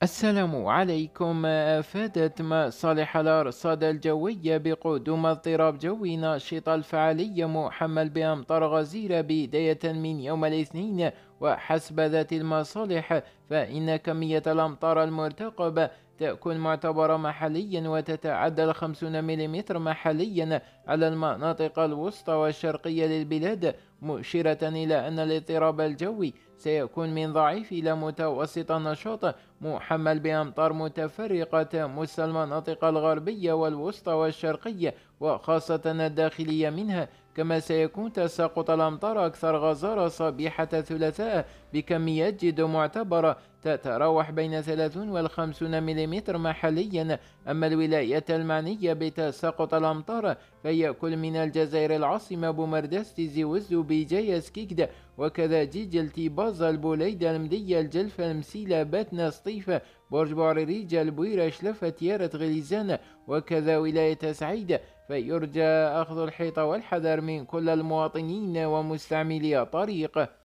السلام عليكم. أفادت مصالح الأرصاد الجوية بقدوم اضطراب جوي نشط الفعالية محمل بأمطار غزيرة بداية من يوم الاثنين. وحسب ذات المصالح فإن كمية الأمطار المرتقبة تكون معتبرة محليا وتتعدى 50 ملم محليا على المناطق الوسطى والشرقية للبلاد، مشيرة إلى أن الاضطراب الجوي سيكون من ضعيف إلى متوسط النشاط، محمل بأمطار متفرقة تمس المناطق الغربية والوسطى والشرقية وخاصة الداخلية منها. كما سيكون تساقط الأمطار أكثر غزارة صبيحة الثلاثاء بكميات جد معتبرة تتراوح بين 30 و50 ملم محليا. أما الولايات المعنية بتساقط الأمطار فهي كل من الجزائر العاصمة بومردست وزو بجاية سكيكدا، وكذا جيجل تيبازا البوليدة المدية الجلفة المسيلة باتنا سطيفة برج بعريريجا البويرة شلفة تيارة غليزان، وكذا ولاية سعيدة. فيرجى أخذ الحيطة والحذر من كل المواطنين ومستعملي الطريق.